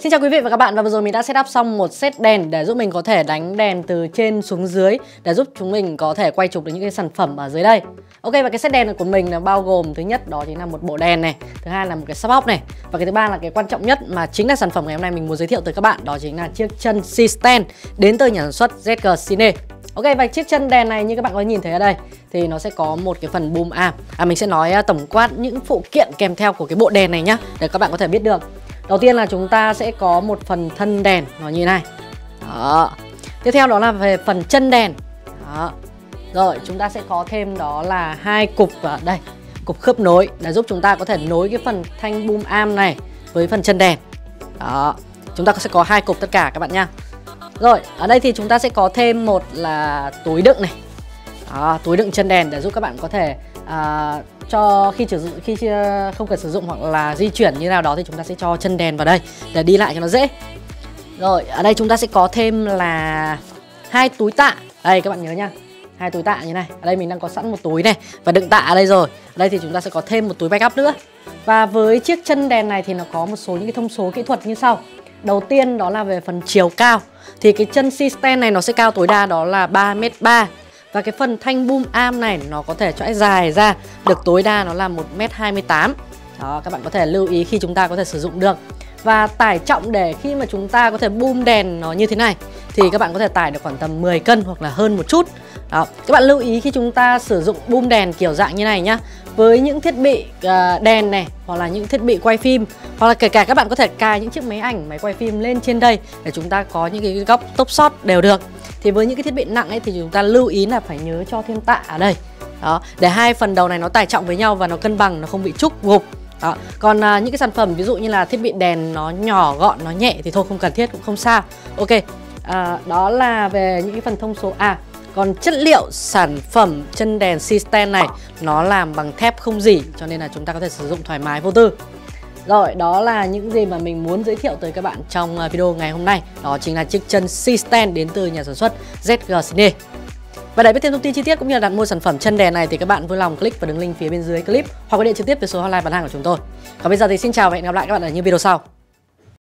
Xin chào quý vị và các bạn, và vừa rồi mình đã setup xong một set đèn để giúp mình có thể đánh đèn từ trên xuống dưới, để giúp chúng mình có thể quay chụp được những cái sản phẩm ở dưới đây. Ok, và cái set đèn của mình là bao gồm thứ nhất đó chính là một bộ đèn này, thứ hai là một cái sub box này, và cái thứ ba là cái quan trọng nhất mà chính là sản phẩm ngày hôm nay mình muốn giới thiệu tới các bạn, đó chính là chiếc chân C-stand đến từ nhà sản xuất ZG Cine. Ok, và chiếc chân đèn này như các bạn có nhìn thấy ở đây thì nó sẽ có một cái phần boom arm. Mình sẽ nói tổng quát những phụ kiện kèm theo của cái bộ đèn này nhá, để các bạn có thể biết được. Đầu tiên là chúng ta sẽ có một phần thân đèn nó như này. Đó. Tiếp theo đó là về phần chân đèn. Đó. Rồi chúng ta sẽ có thêm đó là hai cục ở đây, cục khớp nối để giúp chúng ta có thể nối cái phần thanh boom arm này với phần chân đèn. Đó. Chúng ta sẽ có hai cục tất cả các bạn nha. Rồi, ở đây thì chúng ta sẽ có thêm một là túi đựng này. Đó, túi đựng chân đèn để giúp các bạn có thể cho khi không cần sử dụng hoặc là di chuyển như nào đó thì chúng ta sẽ cho chân đèn vào đây để đi lại cho nó dễ. Rồi, ở đây chúng ta sẽ có thêm là hai túi tạ. Đây các bạn nhớ nha, hai túi tạ như này. Ở đây mình đang có sẵn một túi này và đựng tạ ở đây rồi. Ở đây thì chúng ta sẽ có thêm một túi backup nữa. Và với chiếc chân đèn này thì nó có một số những cái thông số kỹ thuật như sau. Đầu tiên đó là về phần chiều cao. Thì cái chân C-stand này nó sẽ cao tối đa đó là 3m3. Và cái phần thanh boom arm này nó có thể trải dài ra được tối đa nó là 1m28. Đó, các bạn có thể lưu ý khi chúng ta có thể sử dụng được. Và tải trọng để khi mà chúng ta có thể boom đèn nó như thế này thì các bạn có thể tải được khoảng tầm 10 cân hoặc là hơn một chút. Đó, các bạn lưu ý khi chúng ta sử dụng boom đèn kiểu dạng như này nhá. Với những thiết bị đèn này hoặc là những thiết bị quay phim, hoặc là kể cả các bạn có thể cài những chiếc máy ảnh, máy quay phim lên trên đây để chúng ta có những cái góc top shot đều được. Thì với những cái thiết bị nặng ấy thì chúng ta lưu ý là phải nhớ cho thêm tạ ở đây. Đó, để hai phần đầu này nó tải trọng với nhau và nó cân bằng, nó không bị trúc gục. Đó. Còn những cái sản phẩm ví dụ như là thiết bị đèn nó nhỏ gọn, nó nhẹ thì thôi không cần thiết cũng không sao. Ok, đó là về những cái phần thông số. Còn chất liệu sản phẩm chân đèn C-stand này nó làm bằng thép không rỉ, cho nên là chúng ta có thể sử dụng thoải mái vô tư. Rồi, đó là những gì mà mình muốn giới thiệu tới các bạn trong video ngày hôm nay. Đó chính là chiếc chân C-stand đến từ nhà sản xuất ZG Cine. Và để biết thêm thông tin chi tiết cũng như là đặt mua sản phẩm chân đèn này thì các bạn vui lòng click vào đường link phía bên dưới clip hoặc gọi điện trực tiếp về số hotline bán hàng của chúng tôi. Còn bây giờ thì xin chào và hẹn gặp lại các bạn ở những video sau.